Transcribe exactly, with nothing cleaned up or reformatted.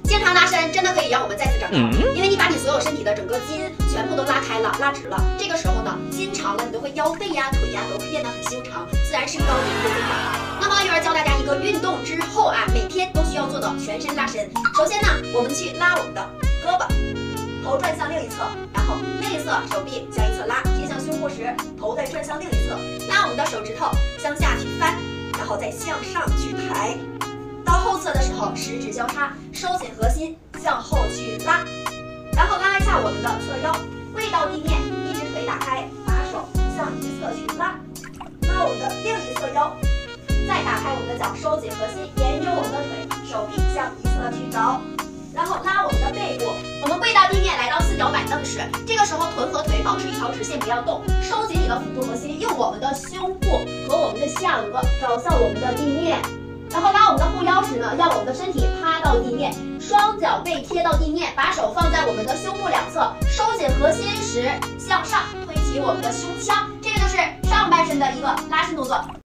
经常拉伸真的可以让我们再次长高，因为你把你所有身体的整个筋全部都拉开了、拉直了。这个时候呢，筋长了，你都会腰背呀、腿呀都会变得很修长，自然身高也会增长。那么，幼儿教大家一个运动之后啊，每天都需要做的全身拉伸。首先呢，我们去拉我们的胳膊，头转向另一侧，然后另一侧手臂向一侧拉，贴向胸部时，头再转向另一侧，拉我们的手指头向下去翻，然后再向上去抬。到后侧的时候，十指交叉，收紧核心，向后去拉，然后拉一下我们的侧腰，跪到地面，一只腿打开，把手向一侧去拉，拉我们的另一侧腰，再打开我们的脚，收紧核心，沿着我们的腿，手臂向一侧去找，然后拉我们的背部，我们跪到地面，来到四脚板凳式，这个时候臀和腿保持一条直线，不要动，收紧你的腹部核心，用我们的胸部和我们的下颚找向我们的地面。然后拉我们的后腰时呢，让我们的身体趴到地面，双脚背贴到地面，把手放在我们的胸部两侧，收紧核心时向上推起我们的胸腔，这个就是上半身的一个拉伸动作。